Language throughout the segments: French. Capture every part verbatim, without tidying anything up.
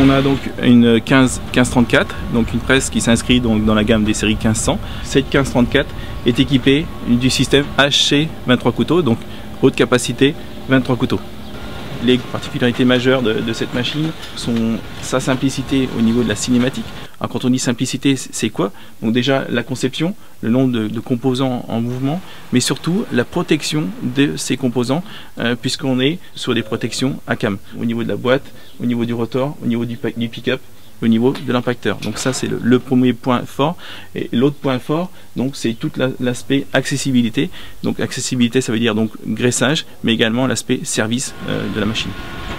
on a donc une quinze trente-quatre, donc une presse qui s'inscrit donc dans la gamme des séries quinze cents. Cette quinze trente-quatre est équipée du système H C vingt-trois couteaux, donc haute capacité vingt-trois couteaux. Les particularités majeures de, de cette machine sont sa simplicité au niveau de la cinématique. Alors quand on dit simplicité, c'est quoi? Donc déjà la conception, le nombre de, de composants en mouvement, mais surtout la protection de ces composants, euh, puisqu'on est sur des protections à cam, au niveau de la boîte, au niveau du rotor, au niveau du, du pick-up, au niveau de l'impacteur. Donc ça c'est le, le premier point fort. Et l'autre point fort, donc c'est tout l'aspect accessibilité. Donc accessibilité, ça veut dire donc graissage, mais également l'aspect service euh, de la machine.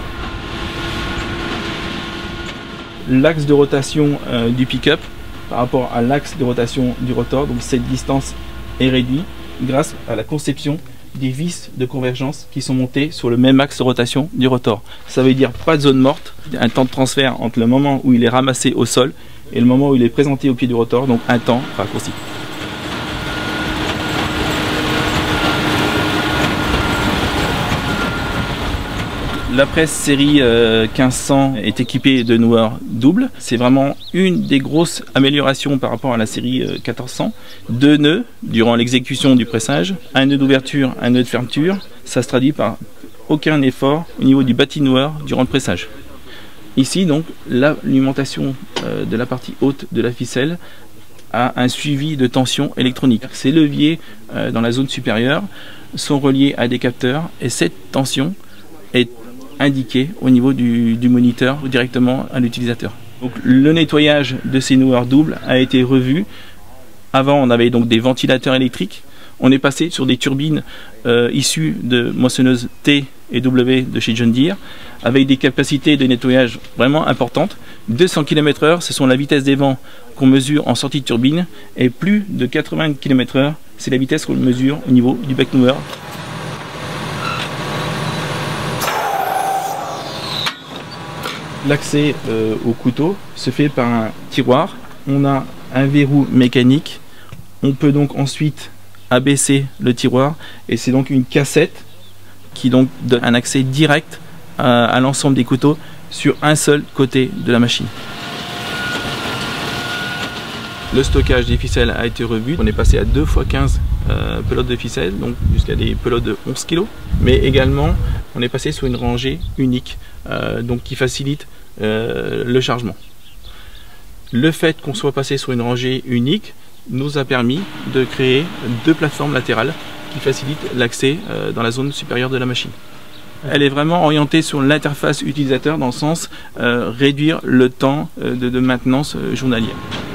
L'axe de rotation euh, du pick-up par rapport à l'axe de rotation du rotor, donc cette distance est réduite grâce à la conception des vis de convergence qui sont montées sur le même axe de rotation du rotor. Ça veut dire pas de zone morte, un temps de transfert entre le moment où il est ramassé au sol et le moment où il est présenté au pied du rotor, donc un temps raccourci. La presse série euh, quinze cents est équipée de noueurs doubles. C'est vraiment une des grosses améliorations par rapport à la série euh, quatorze cents. Deux nœuds durant l'exécution du pressage, un nœud d'ouverture, un nœud de fermeture. Ça se traduit par aucun effort au niveau du bâti noueur durant le pressage. Ici donc l'alimentation euh, de la partie haute de la ficelle a un suivi de tension électronique. Ces leviers euh, dans la zone supérieure sont reliés à des capteurs et cette tension est indiqué au niveau du, du moniteur ou directement à l'utilisateur. Donc le nettoyage de ces noueurs doubles a été revu. Avant on avait donc des ventilateurs électriques. On est passé sur des turbines euh, issues de moissonneuses T et W de chez John Deere avec des capacités de nettoyage vraiment importantes. deux cents kilomètres heure, ce sont la vitesse des vents qu'on mesure en sortie de turbine, et plus de quatre-vingts kilomètres heure, c'est la vitesse qu'on mesure au niveau du bec noueur. L'accès euh, au couteau se fait par un tiroir. On a un verrou mécanique. On peut donc ensuite abaisser le tiroir et c'est donc une cassette qui donc donne un accès direct à, à l'ensemble des couteaux sur un seul côté de la machine. Le stockage des ficelles a été revu. On est passé à deux fois quinze euh, pelotes de ficelles, donc jusqu'à des pelotes de onze kilos. Mais également, on est passé sur une rangée unique, euh, donc qui facilite euh, le chargement. Le fait qu'on soit passé sur une rangée unique nous a permis de créer deux plateformes latérales qui facilitent l'accès euh, dans la zone supérieure de la machine. Elle est vraiment orientée sur l'interface utilisateur dans le sens euh, réduire le temps euh, de, de maintenance euh, journalière.